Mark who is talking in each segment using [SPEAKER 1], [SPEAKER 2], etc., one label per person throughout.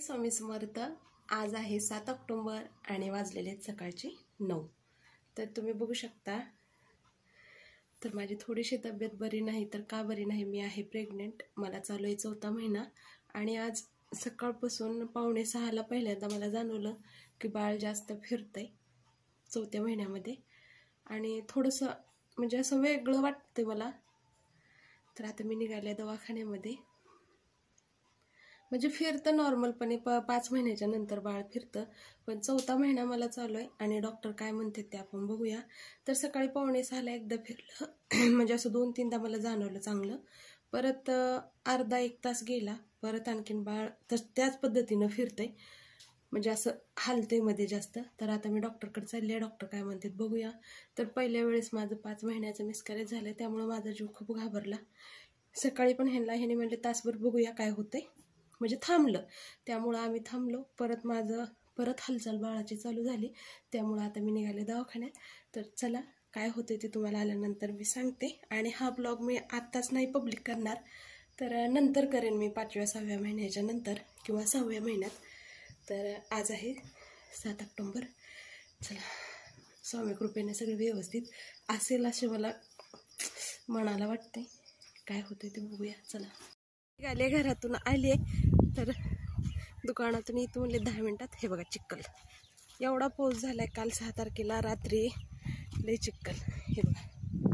[SPEAKER 1] स्वामी समर्थ। आज आहे 7 ऑक्टोबर आणि वाजलेले आहेत सकाळचे 9। तर तुम्ही बघू शकता, तर माझी थोडीशी तब्येत बरी नाही। तर का बरी नाही, मी आहे प्रेग्नेंट, मला चालू आहे 4था महिना। आणि आज सकाळपासून 5:45ला पहिल्यांदा मला जाणवलं की बाळ जास्त फिरतंय 4थ्या महिन्यामध्ये आणि थोडंसं म्हणजे असं वेगळं वाटतंय मला। तर आता मी निघाले दवाखान्यामध्ये। म्हणजे फिरतं नॉर्मलपणे 5 महिन्याच्या नंतर बाळ फिरतं, पण 4था महिना मला चालू आहे आणि डॉक्टर काय म्हणतात ते आपण बघूया। तर सकाळी 5:45ला एकदा फिरलं म्हणजे असं 2-3दा मला जाणवलं चांगलं। परत अर्धा 1 तास गेला, परत आणखीन बाळ त्याच पद्धतीनं फिरतंय, म्हणजे असं हालते मध्ये जास्त। तर आता मी डॉक्टरकडे चालले, डॉक्टर काय म्हणतात बघूया। तर पहिल्या वेळेस माझं 5 महिन्याचं मिसकॅरेज झालं, त्यामुळे माझा जीव खूप घाबरला। सकाळी पण ह्याने म्हणले तासभर बघूया काय होतंय, म्हणजे थांबलं, त्यामुळं आम्ही थांबलो। परत हालचाल बाळाची चालू झाली, त्यामुळं आता मी निघाले दवाखान्यात। तर चला काय होते ते तुम्हाला आल्यानंतर मी सांगते। आणि हा ब्लॉग मी आत्ताच नाही पब्लिक करणार, तर नंतर करेन मी 5व्या-6व्या महिन्याच्या नंतर किंवा 6व्या महिन्यात। तर आज आहे 7 ऑक्टोबर। चला, स्वामी कृपेने सगळं व्यवस्थित असेल असे मला मनाला वाटते। काय होते ते बघूया, चला। निघाले, घरातून आले, तर दुकानातून इथं म्हणले 10 मिनिटात। हे बघा चिक्कल, एवढा पाऊस झालाय काल 6 तारखेला रात्री, लय चिक्कल। हे बघा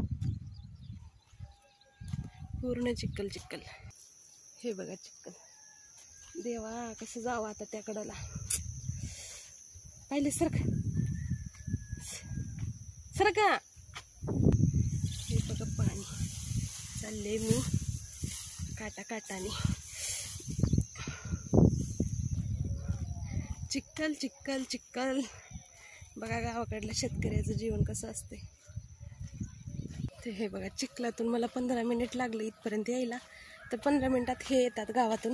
[SPEAKER 1] पूर्ण चिक्कल चिक्कल, हे बघा चिक्कल। देवा कसं जावं आता त्या कडेला, पाहिले सरका। हे बघा पाणी चालले मी काटाने, चिक्कल चिक्कल चिक्कल। बघा गावाकडल्या शेतकऱ्याचं जीवन कसं असते ते। हे बघा चिखलातून मला 15 मिनिट लागले इथपर्यंत यायला, तर 15 मिनिटात हे येतात गावातून।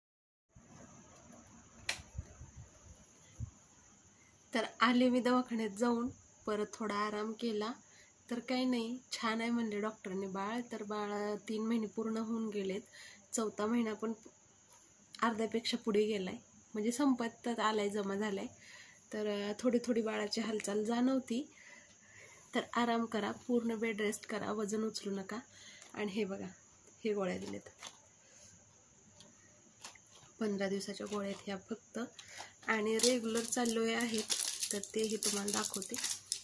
[SPEAKER 1] तर आले मी दवाखान्यात जाऊन, परत थोडा आराम केला। तर काही नाही, छान आहे म्हणले डॉक्टरने बाळ। तर बाळ 3 महिने पूर्ण होऊन गेलेत, 4था महिना पण अर्ध्यापेक्षा पुढे गेलाय, म्हणजे संपत आलाय, जमा झालाय। तर थोडी थोडी बाळाची हालचाल जाणवती। तर आराम करा, पूर्ण बेड रेस्ट करा, वजन उचलू नका। आणि हे बघा, हे गोळ्या दिलेत, 15 दिवसाच्या गोळ्या आहेत ह्या फक्त, आणि रेग्युलर चालू आहेत, तर तेही तुम्हाला दाखवते।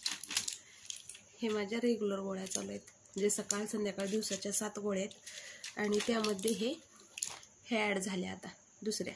[SPEAKER 1] हे माझ्या रेग्युलर गोळ्या चालू आहेत, म्हणजे सकाळ संध्याकाळ दिवसाच्या 7 गोळ्या आहेत। आणि त्यामध्ये हे ॲड झाल्या आता दुसऱ्या,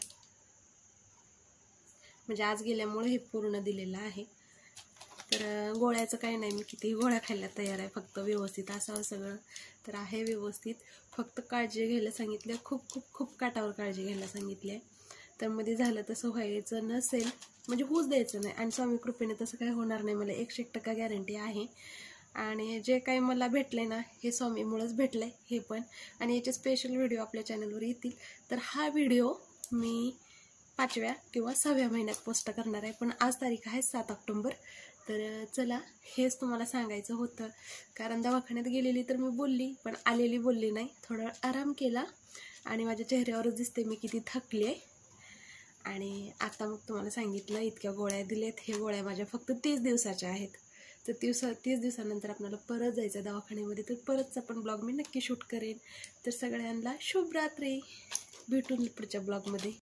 [SPEAKER 1] म्हणजे आज गेल्यामुळे हे पूर्ण दिलेलं आहे। तर गोळ्याचं काही नाही, मी कितीही गोळ्या खायला तयार आहे, फक्त व्यवस्थित असावं सगळं। तर आहे व्यवस्थित, फक्त काळजी घ्यायला सांगितलं, खूप खूप खूप काटावर काळजी घ्यायला सांगितली आहे। तर मध्ये झालं तसं व्हायचं नसेल, म्हणजे होऊच द्यायचं नाही। आणि स्वामी कृपेने तसं काही होणार नाही, मला 101% गॅरंटी आहे। आणि जे काही मला भेटलंय ना, हे स्वामीमुळेच भेटलंय हे पण। आणि याचे स्पेशल व्हिडिओ आपल्या चॅनलवर येतील। तर हा व्हिडिओ मी 5व्या किंवा 6व्या महिन्यात पोस्ट करणार आहे, पण आज तारीख आहे 7 ऑक्टोबर। तर चला, हेच तुम्हाला सांगायचं होतं, कारण दवाखान्यात गेलेली तर मी बोलली, पण आलेली बोलली नाही, थोडा आराम केला। आणि माझ्या चेहऱ्यावरच दिसते मी किती थकली आहे। आणि आता मग तुम्हाला सांगितलं, इतक्या गोळ्या दिलेत, हे गोळ्या माझ्या फक्त 30 दिवसाच्या आहेत। तर 30 दिवसानंतर आपल्याला परत जायचं दवाखान्यामध्ये, तर परतचा पण ब्लॉग मी नक्की शूट करेन। तर सगळ्यांना शुभ रात्री, भेटून पुढच्या ब्लॉगमध्ये।